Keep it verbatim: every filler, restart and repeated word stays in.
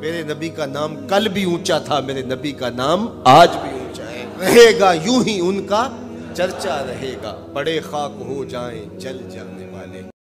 मेरे नबी का नाम कल भी ऊंचा था, मेरे नबी का नाम आज भी ऊंचा है। रहेगा यूं ही उनका चर्चा रहेगा, बड़े खाक हो जाएं जल जाने वाले।